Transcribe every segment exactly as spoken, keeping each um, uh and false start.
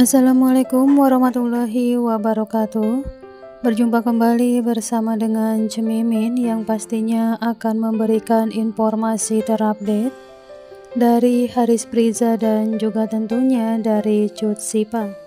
Assalamualaikum warahmatullahi wabarakatuh. Berjumpa kembali bersama dengan Cemimin yang pastinya akan memberikan informasi terupdate dari Haris Priza dan juga tentunya dari Cut Sipa.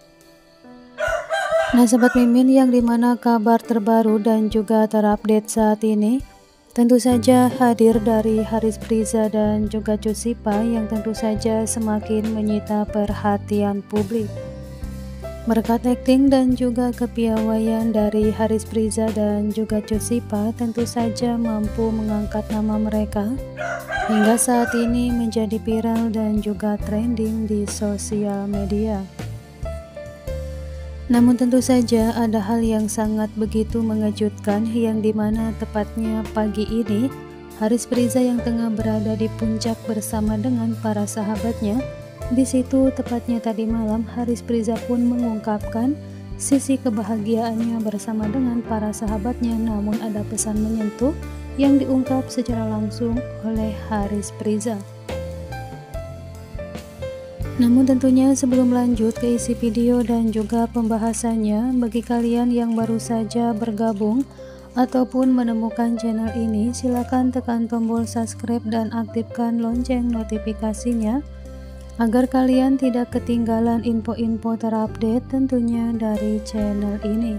Nah Sobat Mimin, yang dimana kabar terbaru dan juga terupdate saat ini tentu saja hadir dari Haris Priza dan juga Cut Sipa yang tentu saja semakin menyita perhatian publik. Berkat akting dan juga kepiawaian dari Haris Priza dan juga Cut Sipa tentu saja mampu mengangkat nama mereka hingga saat ini menjadi viral dan juga trending di sosial media. Namun tentu saja ada hal yang sangat begitu mengejutkan, yang dimana tepatnya pagi ini Haris Priza yang tengah berada di puncak bersama dengan para sahabatnya. Di situ tepatnya tadi malam Haris Priza pun mengungkapkan sisi kebahagiaannya bersama dengan para sahabatnya, namun ada pesan menyentuh yang diungkap secara langsung oleh Haris Priza. Namun tentunya sebelum lanjut ke isi video dan juga pembahasannya, bagi kalian yang baru saja bergabung ataupun menemukan channel ini, silakan tekan tombol subscribe dan aktifkan lonceng notifikasinya agar kalian tidak ketinggalan info-info terupdate tentunya dari channel ini.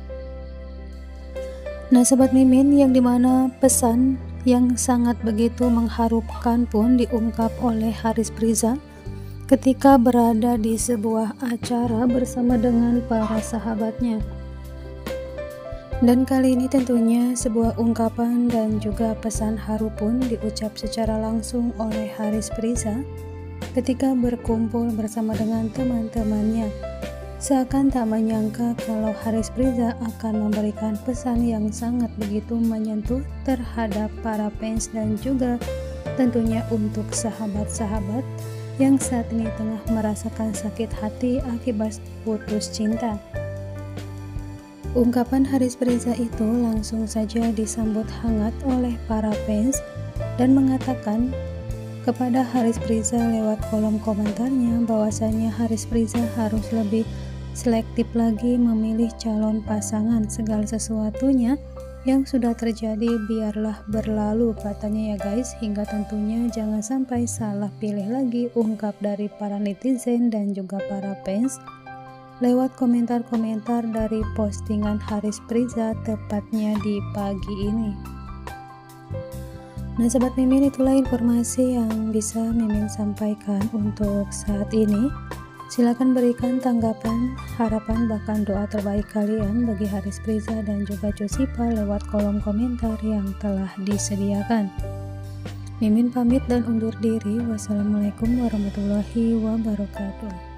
Nah Sobat Mimin, yang dimana pesan yang sangat begitu mengharukan pun diungkap oleh Haris Priza ketika berada di sebuah acara bersama dengan para sahabatnya. Dan kali ini tentunya sebuah ungkapan dan juga pesan haru pun diucap secara langsung oleh Haris Priza ketika berkumpul bersama dengan teman-temannya. Seakan tak menyangka kalau Haris Priza akan memberikan pesan yang sangat begitu menyentuh terhadap para fans dan juga tentunya untuk sahabat-sahabat yang saat ini tengah merasakan sakit hati akibat putus cinta. Ungkapan Haris Priza itu langsung saja disambut hangat oleh para fans dan mengatakan kepada Haris Priza lewat kolom komentarnya bahwasanya Haris Priza harus lebih selektif lagi memilih calon pasangan. Segala sesuatunya yang sudah terjadi biarlah berlalu, katanya ya guys, hingga tentunya jangan sampai salah pilih lagi, ungkap dari para netizen dan juga para fans lewat komentar-komentar dari postingan Haris Priza tepatnya di pagi ini. Nah Sobat Mimin, itulah informasi yang bisa Mimin sampaikan untuk saat ini. Silakan berikan tanggapan, harapan, bahkan doa terbaik kalian bagi Haris Priza dan juga Cut Sipa lewat kolom komentar yang telah disediakan. Mimin pamit dan undur diri. Wassalamualaikum warahmatullahi wabarakatuh.